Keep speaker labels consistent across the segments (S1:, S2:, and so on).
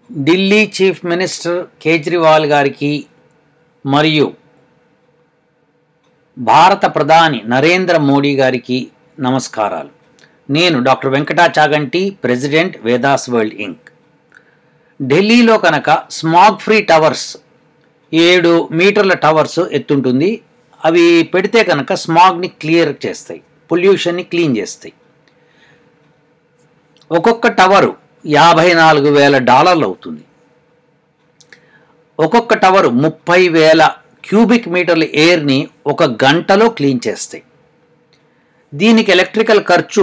S1: Delhi chief minister Kejriwal గారికి మరియు భారత ప్రధాని నరేంద్ర మోడీ గారికి నమస్కారాలు. నేను doctor Venkata Chaganti, president Vedas world inc. ఢిల్లీలో కనుక స్మాగ్ ఫ్రీ టవర్స్ 7 మీటర్ల టవర్స్ ఎత్తుంటుంది. అవి పెడితే కనుక స్మాగ్ని క్లియర్ చేస్తాయి, పొల్యూషన్ని క్లీన్ చేస్తాయి. ఒక్కొక్క టవరు $54,000 అవుతుంది. ఒక్కొక్క టవరు 30,000 క్యూబిక్ మీటర్ల ఎయిర్ని ఒక గంటలో క్లీన్ చేస్తాయి. దీనికి ఎలక్ట్రికల్ ఖర్చు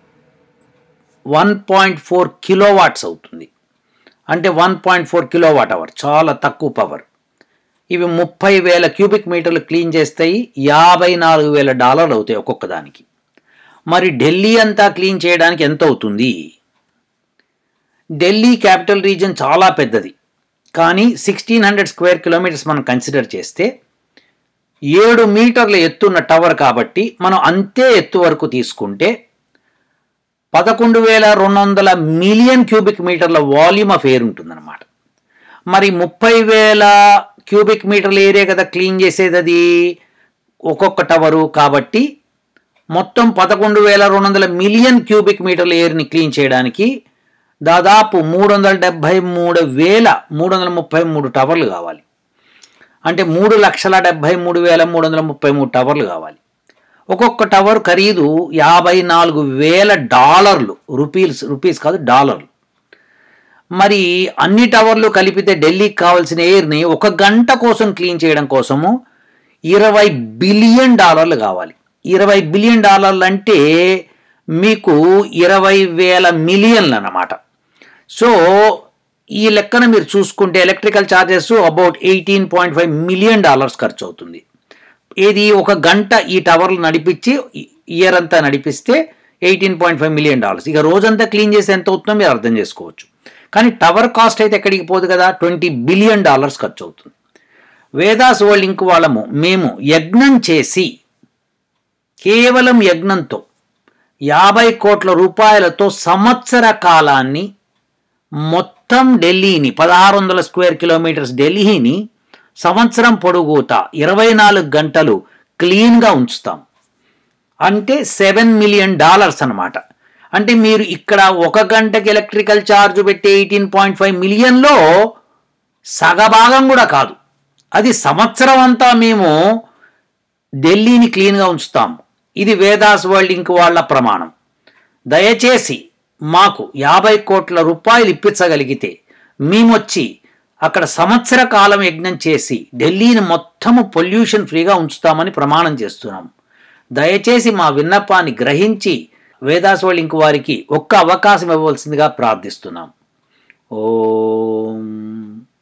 S1: 1.4 కిలోవాట్స్ అవుతుంది. అంటే 1.4 కిలోవాట్ అవర్, చాలా తక్కువ పవర్. ఇవి 30,000 క్యూబిక్ మీటర్లు క్లీన్ చేస్తాయి. $54,000 అవుతాయి ఒక్కొక్క దానికి. మరి ఢిల్లీ అంతా క్లీన్ చేయడానికి ఎంత అవుతుంది? ఢిల్లీ క్యాపిటల్ రీజన్ చాలా పెద్దది, కానీ 1600 స్క్వేర్ కిలోమీటర్స్ మనం కన్సిడర్ చేస్తే 7 మీటర్ల ఎత్తున్న టవర్ కాబట్టి మనం అంతే ఎత్తు వరకు తీసుకుంటే 11,200 మిలియన్ క్యూబిక్ మీటర్ల వాల్యూమ్ ఆఫ్ ఎయిర్ ఉంటుందన్నమాట. మరి 30,000 క్యూబిక్ మీటర్ల ఏరియా కదా క్లీన్ చేసేది అది ఒక్కొక్క టవరు. కాబట్టి మొత్తం 11,200 మిలియన్ క్యూబిక్ మీటర్ల ఎయిర్ని క్లీన్ చేయడానికి దాదాపు 373,333 టవర్లు కావాలి. అంటే 3,73,333 టవర్లు కావాలి. ఒక్కొక్క టవర్ ఖరీదు $54,000, రూపీస్ కాదు, డాలర్లు. మరి అన్ని టవర్లు కలిపితే ఢిల్లీకి కావాల్సిన ఎయిర్ని ఒక గంట కోసం క్లీన్ చేయడం కోసము $20 బిలియన్ కావాలి. $20 బిలియన్ అంటే మీకు 20,000 మిలియన్లు అన్నమాట. సో ఈ లెక్కన మీరు చూసుకుంటే ఎలక్ట్రికల్ ఛార్జెస్ అబౌట్ $18.5 మిలియన్ ఖర్చు అవుతుంది. ఏది ఒక గంట ఈ టవర్లు నడిపించి ఇయర్ అంతా నడిపిస్తే $18.5 మిలియన్. ఇక రోజంతా క్లీన్ చేసి ఎంత అవుతుందో మీరు అర్థం చేసుకోవచ్చు. కానీ టవర్ కాస్ట్ అయితే ఎక్కడికి పోదు కదా, $20 బిలియన్ ఖర్చు అవుతుంది. వేదాస్ వరల్డ్ ఇంక్ వాళ్ళము మేము యజ్ఞం చేసి, కేవలం యజ్ఞంతో 50 కోట్ల రూపాయలతో సంవత్సర కాలాన్ని మొత్తం ఢిల్లీని 1600 స్క్వేర్ కిలోమీటర్స్ ఢిల్లీని సంవత్సరం పొడుగుతా 24 గంటలు క్లీన్గా ఉంచుతాం. అంటే $7 మిలియన్ అన్నమాట. అంటే మీరు ఇక్కడ ఒక గంటకి ఎలక్ట్రికల్ ఛార్జ్ పెట్టే 18.5 మిలియన్లో సగభాగం కూడా కాదు. అది సంవత్సరం అంతా మేము ఢిల్లీని క్లీన్గా ఉంచుతాం. ఇది వేదాస్ వరల్డ్ ఇంక్ వాళ్ళ ప్రమాణం. దయచేసి మాకు 50 కోట్ల రూపాయలు ఇప్పించగలిగితే మేమొచ్చి అక్కడ సంవత్సర కాలం యజ్ఞం చేసి ఢిల్లీని మొత్తము పొల్యూషన్ ఫ్రీగా ఉంచుతామని ప్రమాణం చేస్తున్నాం. దయచేసి మా విన్నపాన్ని గ్రహించి వేదాస్ వరల్డ్ ఇంక్ వారికి ఒక్క అవకాశం ఇవ్వవలసిందిగా ప్రార్థిస్తున్నాం. ఓం